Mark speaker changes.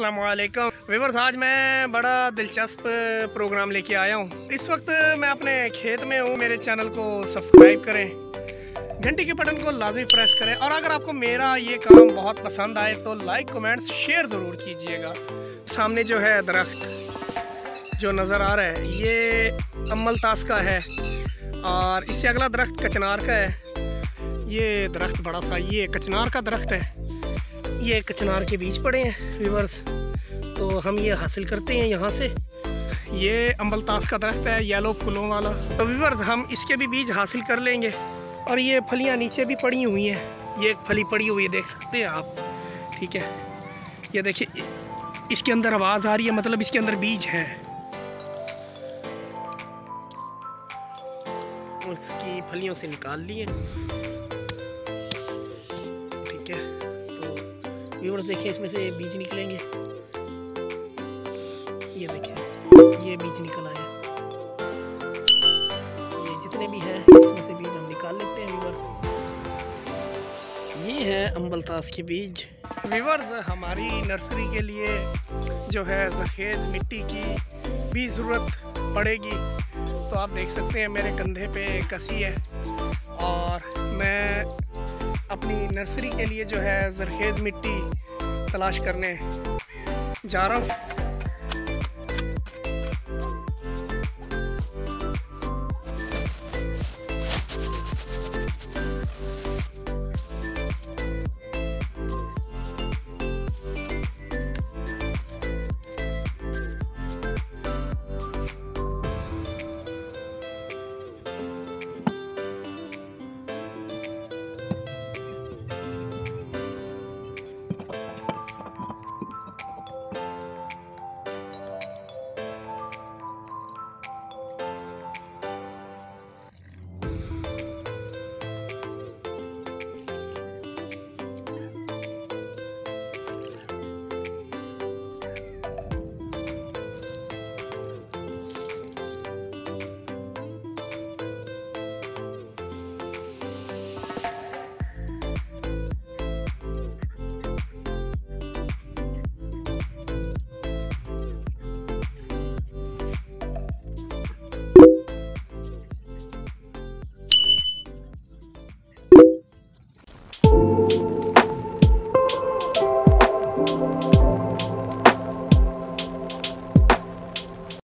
Speaker 1: अस्सलाम वालेकुम व्यूअर्स, आज मैं बड़ा दिलचस्प प्रोग्राम लेके आया हूँ। इस वक्त मैं अपने खेत में हूँ। मेरे चैनल को सब्सक्राइब करें, घंटी के बटन को लाजमी प्रेस करें और अगर आपको मेरा ये काम बहुत पसंद आए तो लाइक कमेंट्स शेयर ज़रूर कीजिएगा। सामने जो है दरख्त जो नज़र आ रहा है ये अम्बलतास का है और इससे अगला दरख्त कचनार का है। ये दरख्त बड़ा सा ये कचनार का दरख्त है। ये कचनार के बीज पड़े हैं व्यूअर्स, तो हम ये हासिल करते हैं यहाँ से। ये अम्बलतास का दरख्त है येलो फूलों वाला, तो व्यूअर्स हम इसके भी बीज हासिल कर लेंगे। और ये फलियाँ नीचे भी पड़ी हुई हैं, ये एक फली पड़ी हुई है देख सकते हैं आप, ठीक है। ये देखिए इसके अंदर आवाज़ आ रही है, मतलब इसके अंदर बीज है। उसकी फलियों से निकाल लिए, ठीक है। तो व्यूअर्स देखिए इसमें से बीज निकलेंगे, ये देखिए ये बीज निकल आया। ये जितने भी हैं इसमें से बीज हम निकाल लेते हैं व्यूअर्स। ये है अम्बलतास के बीज। व्यूअर्स हमारी नर्सरी के लिए जो है जरखेज़ मिट्टी की भी ज़रूरत पड़ेगी, तो आप देख सकते हैं मेरे कंधे पे कसी है और मैं अपनी नर्सरी के लिए जो है जरखेज़ मिट्टी तलाश करने जा रहा हूँ।